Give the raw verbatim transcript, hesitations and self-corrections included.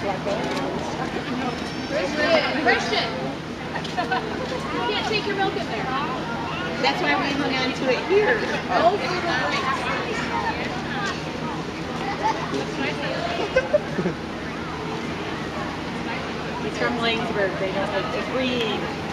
Christian, Christian, you can't take your milk in there. That's why we hung on to it here. Oh, He's from Langsburg. They don't like to breathe.